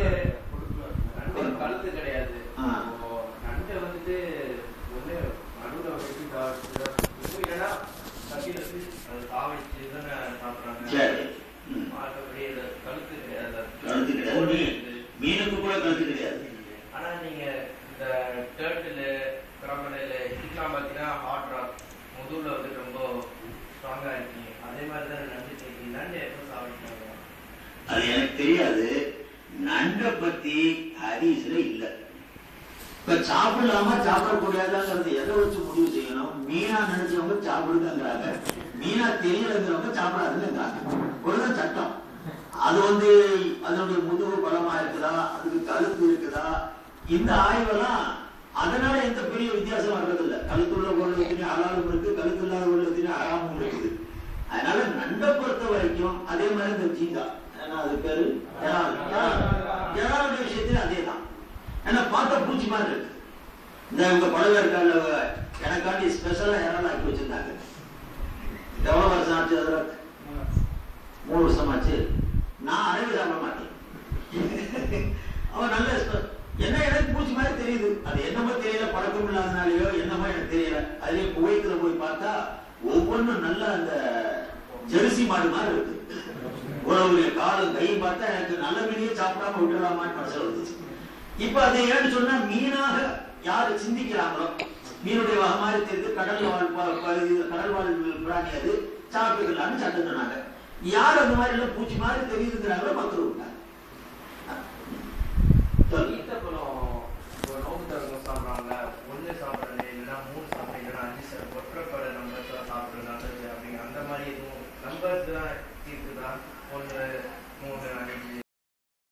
நண்டு கழுத்து கிடையாது. நண்டை வந்துட்டு ஒண்ணு நடுவுல வச்சு இல்லைன்னா கட்டில அது சாவிச்சு தானே சாப்பிட்றாங்க. மற்றபடி கழுத்து கிடையாது. கழுத்து கிடையாது, மீனுக்கு கூட கழுத்து கிடையாது. ஆனா நீங்க இந்த டர்ட்டில் கிராமடையில இதெல்லாம் பார்த்தீங்கன்னா ஹார்ட் ராக் முதுகுல வந்து ரொம்ப ஸ்ட்ராங்கா இருக்கீங்க. அதே மாதிரி தான் நண்டு தேக்கி. நண்டு எப்போ சாப்பிட்டாங்க அது எனக்கு தெரியாது. நண்டை பத்தி ஹதீஸ்ல இல்ல. இப்ப சாப்பிடலாமா சாப்பிடக்கூடாதாங்கிறது எதை வச்சு முடிவு செய்யணும்? மீனா நினைச்சவங்க சாப்பிடுங்கிறாங்க, மீனா தெரியலங்கிறவங்க சாப்பிடாதுன்னு ஒருதான் சட்டம். அது அதனுடைய முதுகு பலமா இருக்குதா, அதுக்கு கழுத்து இருக்குதா, இந்த ஆய்வெல்லாம் அதனால எந்த பெரிய வித்தியாசம் வர்றதில்லை. கழுத்துள்ள பொருள் ஹலாலும் இருக்கு, கழுத்து இல்லாத பொருள் ஹராமும் இருக்குது. அதனால நண்டை பொறுத்த வரைக்கும் அதே மாதிரி இந்த ஜீங்கா, ஏன்னா அது பேரு ஜனாலுடைய விஷயத்துல அதே தான். ஏன்னா பார்த்தா பூச்சி மாதிரி இருக்கு. இந்த உங்க பழவேற்கால எனக்காண்டி ஸ்பெஷலா இறால் ஆக்கி வச்சிருந்தாங்க. எவ்வளவு வருஷம் ஆச்சு? அதுல 3 வருஷம் ஆச்சு. நான் அரைவே சாப்பிட மாட்டேன். அவன் நல்ல என்ன எனக்கு பூச்சி மாதிரி தெரியுது. அது என்னமோ தெரியல, பழக்கம் இல்லாதனாலயோ என்னமோ எனக்கு தெரியல. அதுலயே குவைத்துல போய் பார்த்தா ஒவ்வொன்றும் நல்ல அந்த ஜெர்சி மாடு மாதிரி இருக்கு. உறவுடைய காலம் கையும் பார்த்தா எனக்கு நல்ல மீனையே சாப்பிடாம விட்டுடலாமான்னு மனசுல வந்துச்சு. இப்ப அதை ஏன்னு சொன்னா மீனாக யாரு சிந்திக்கிறாங்களோ, மீனுடைய வகை மாதிரி தெரிந்து கடல் வாழ் பிராணி அது சாப்பிட்டுக்கலான்னு சட்டம் சொன்னாங்க. யார் அந்த மாதிரி எல்லாம் பூச்சி மாதிரி தெரியுதுங்கிறாங்களோ மக்கள் விட்டாங்க. சாப்பிடுறாங்க, 1 சாப்பிடுறது இல்லைன்னா 3 சாப்பிடுறது இல்லைன்னா 5 ஒற்றைப்படை நம்பர்ஸ் சாப்பிடுறது நல்லது அப்படிங்கிற அந்த மாதிரி எதுவும் நம்பர்ஸ் தான் இருக்குதா? 1, 3, 5